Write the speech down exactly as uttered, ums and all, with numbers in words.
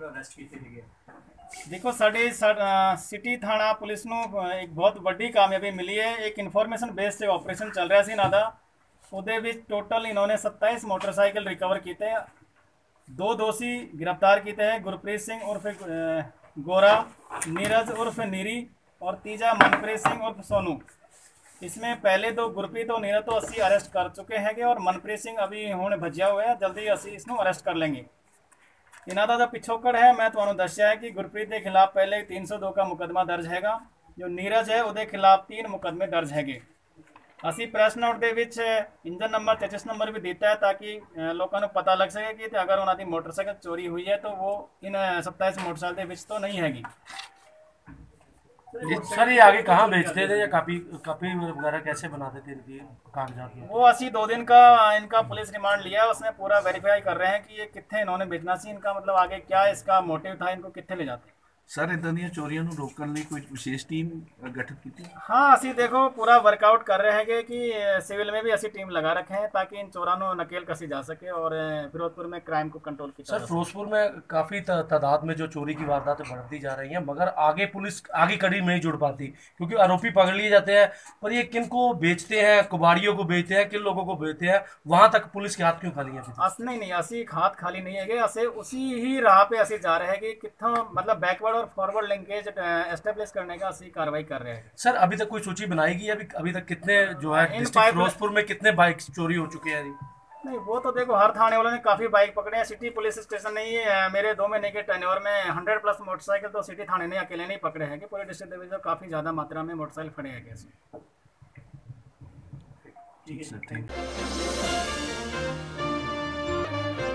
Arrest ਕੀਤੇ ਸੀਗੇ। देखो साढ़े सिटी थाना पुलिस ਨੂੰ ਇੱਕ ਬਹੁਤ ਵੱਡੀ ਕਾਮਯਾਬੀ ਮਿਲੀ ਹੈ। ਇੱਕ ਇਨਫੋਰਮੇਸ਼ਨ ਬੇਸ ਤੇ ਆਪਰੇਸ਼ਨ ਚੱਲ ਰਿਹਾ ਸੀ ਇਹਨਾਂ ਦਾ। ਉਹਦੇ ਵਿੱਚ ਟੋਟਲ ਇਹਨਾਂ ਨੇ सत्ताईस मोटरसाइकिल रिकवर ਕੀਤੇ। दो दोषी गिरफ्तार किए हैं, गुरप्रीत सिंह उर्फ गोरा, नीरज उर्फ नीरी और तीजा मनप्रीत सिंह उर्फ सोनू। इसमें पहले दो गुरप्रीत और नीरज तो असी अरेस्ट कर चुके हैं और मनप्रीत सिंह अभी हुण भज्या हुआ है, जल्दी असी इसनों अरेस्ट कर लेंगे। इन्हों का जो पिछोकड़ है मैं तुहानूं दस्सिया है कि गुरप्रीत के खिलाफ पहले तीन सौ दो का मुकदमा दर्ज हैगा, जो नीरज है उसके खिलाफ तीन मुकदमे दर्ज है। असी प्रेस नोट के विच इंजन नंबर चेचिस नंबर भी दिता है ताकि लोगों को पता लग सके कि अगर उन्होंने मोटरसाइकिल चोरी हुई है तो वो इन सत्ताईस मोटरसाइकिल के विच तो नहीं हैगी। सर ये आगे कहाँ बेचते थे या कापी कापी वगैरह कैसे बनाते थे इनकी कागजात में? वो असी दो दिन का इनका पुलिस रिमांड लिया है, उसमें पूरा वेरीफाई कर रहे हैं कि ये कितने इन्होंने बेचना सी, इनका मतलब आगे क्या इसका मोटिव था, इनको कितने ले जाते। सर इदां ਦੀਆਂ ਚੋਰੀਆਂ ਨੂੰ ਰੋਕਣ ਲਈ ਕੋਈ ਵਿਸ਼ੇਸ਼ ਟੀਮ गठित ਕੀਤੀ? हाँ असी देखो पूरा वर्कआउट कर रहे हैं कि सिविल में भी असी टीम लगा रखे हैं ताकि इन चोरों को नकेल कसी जा सके और फिरोजपुर में क्राइम को कंट्रोल किया। सर फिरोजपुर में काफ़ी तादाद में जो चोरी की वारदातें बढ़ती जा रही हैं, मगर आगे पुलिस आगे कड़ी नहीं जुड़ पाती क्योंकि आरोपी पकड़ लिए जाते हैं, पर ये किन को बेचते हैं, कुबाड़ियों को बेचते हैं, किन लोगों को बेचते हैं, वहाँ तक पुलिस के हाथ क्यों खाली हैं? अस नहीं नहीं असी हाथ खाली नहीं है, असे उसी ही राह पे असी जा रहे हैं कि कितना मतलब बैकवर्ड और फॉरवर्ड लिंकेज एस्टेब्लिश करने का असी कार्रवाई कर रहे हैं। सर अभी तक कोई सूची बनाई गई? अभी अभी तक कितने जो है डिस्ट्रिक्ट फिरोजपुर में कितने बाइक चोरी हो चुके हैं? नहीं वो तो देखो हर थाने वालों ने काफ़ी बाइक पकड़े हैं। सिटी पुलिस स्टेशन नहीं है, मेरे दो महीने के टेन्योर में हंड्रेड प्लस मोटरसाइकिल तो सिटी थाने ने अकेले नहीं पकड़े हैं कि पूरे डिस्ट्रिक्ट डिवीजन काफ़ी ज़्यादा मात्रा में मोटरसाइकिल खड़े हैं कैसे। ठीक है सर, थैंक यू।